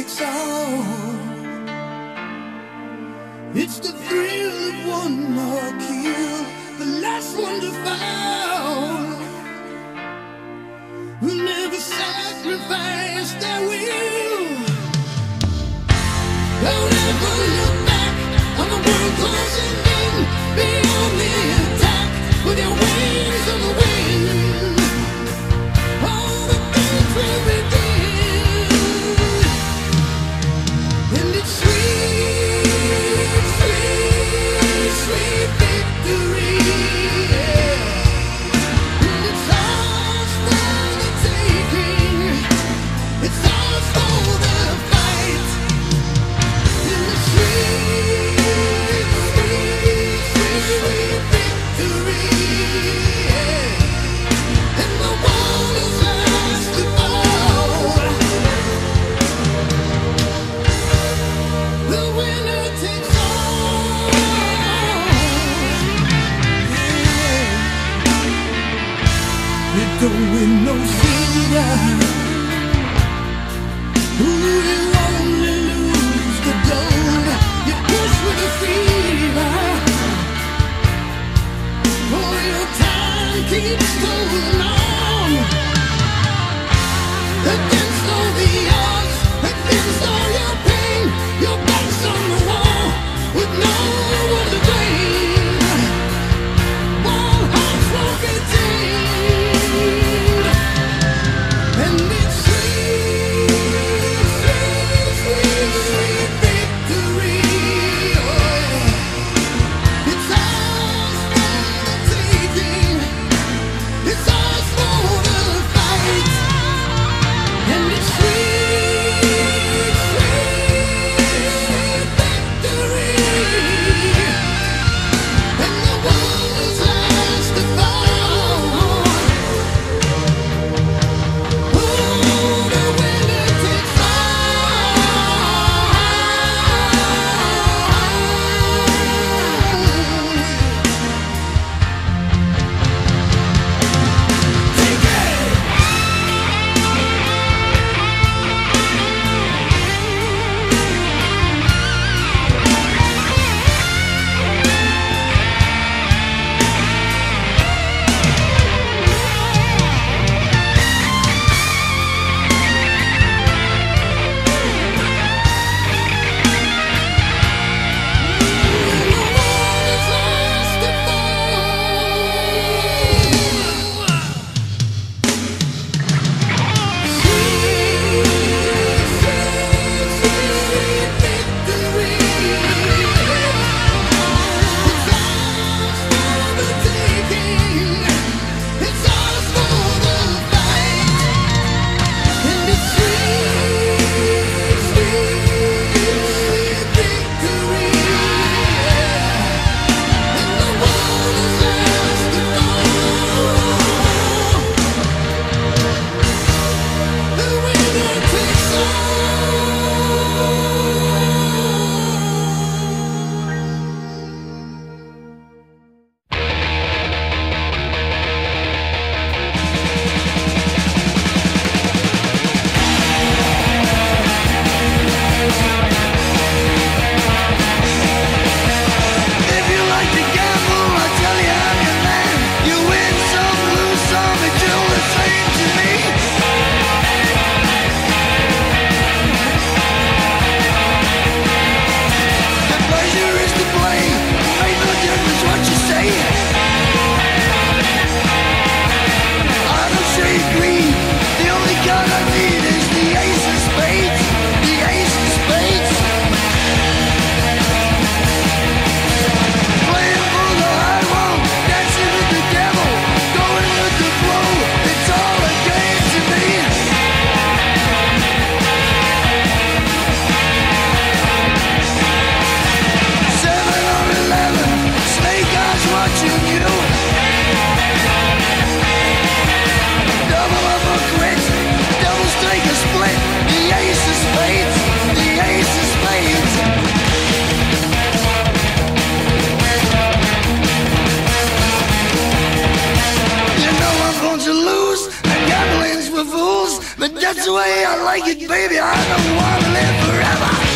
takes all. It's the thrill of one more kill, the last one to fall. We'll never sacrifice their will. Don't ever look back on the world closing in. Be on the attack with your wings on the wind. All the things will begin. And it's sweet, sweet, sweet victory. Yeah. And it's ours for the taking. It's ours for the fight. And it's sweet, sweet, sweet, sweet victory. Yeah. And the one who's last to fall. The winner takes all. Yeah. It don't win no silver. Ooh, you only lose the gold. You push with the fever. Oh, your time keeps going on. Against all the odds, against all your pain, your back's on the wall with no one to blame. While hearts won't be tamed. And it's sweet, sweet, sweet, sweet victory. Oh, yeah. It's ours for the taking. It's But that's the way I like it, baby. I don't wanna live forever.